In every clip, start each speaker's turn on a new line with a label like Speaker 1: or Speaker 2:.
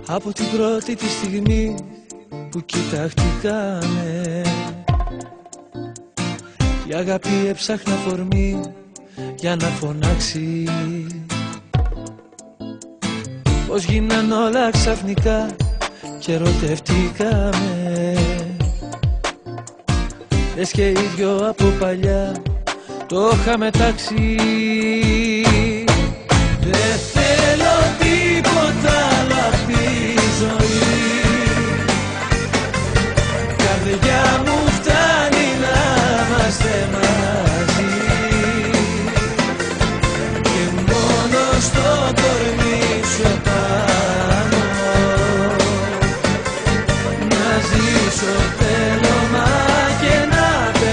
Speaker 1: Από την πρώτη τη στιγμή που κοιταχτήκαμε, η αγάπη έψαχνα φορμή για να φωνάξει. Πως γίναν όλα ξαφνικά και ερωτευτήκαμε, λες και ίδιο από παλιά το είχαμε τάξει. Δεν θέλω τίποτα άλλο απ' τη ζωή, καρδιά μου φτάνει να είμαστε μαζί, και μόνο στο κορμί σου επάνω να ζήσω τέλωμα και να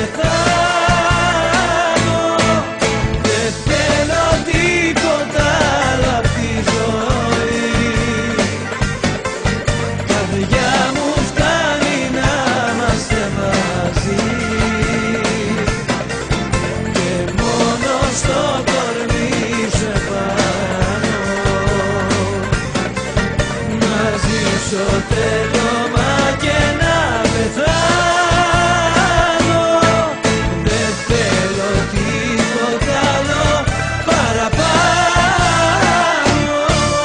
Speaker 1: πεθάνω. Δεν θέλω τίποτα άλλο απ' τη ζωή, καρδιά μου φτάνει να είμαστε μαζί, και μόνο στο κορμί σου επάνω να ζήσω τέλωμα και να πεθάνω. Δεν θέλω τίποτα άλλο παραπάνω.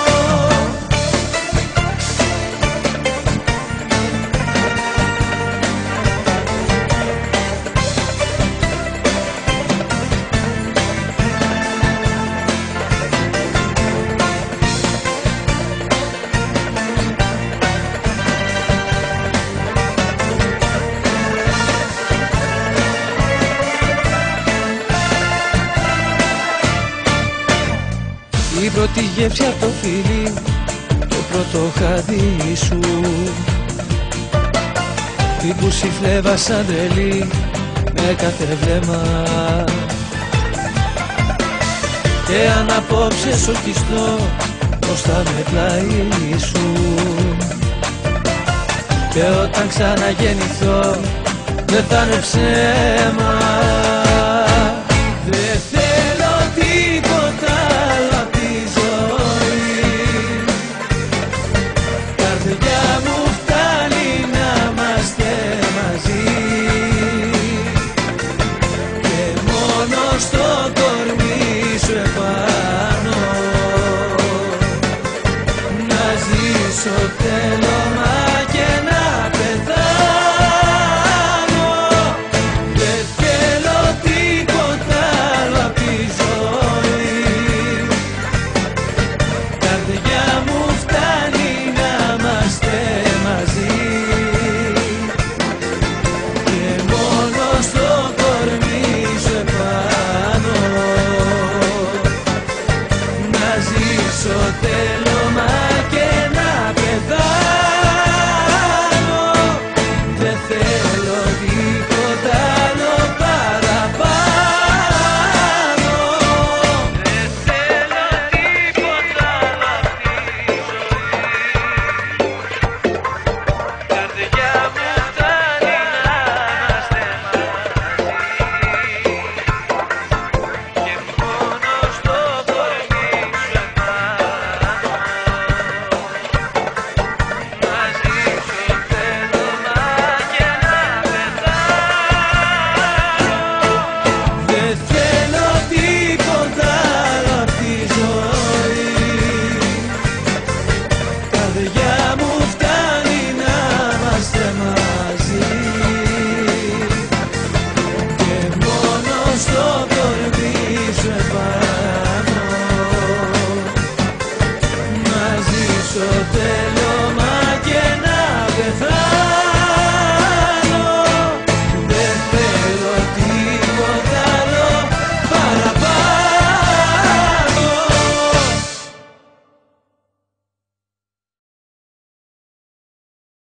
Speaker 1: Η πρώτη γεύση από το φιλί, το πρώτο χαδί σου, τι που συφλέβα σαν τρελή με κάθε βλέμμα, και αν απόψε σοκιστώ μπροστά με πλάι σου, και όταν ξαναγεννηθώ δεν θα είναι ψέμα. Δεν θέλω τίποτα άλλο απ' τη ζωή, καρδιά μου φτάνει να είμαστε μαζί, και μόνο στο κορμί σου επάνω να ζήσω τέλωμα και να πεθάνω. Δεν θέλω τίποτα άλλο απ' τη ζωή, καρδιά μου φτάνει να είμαστε μαζί, και μόνο στο κορμί σου επάνω να ζήσω τέλος.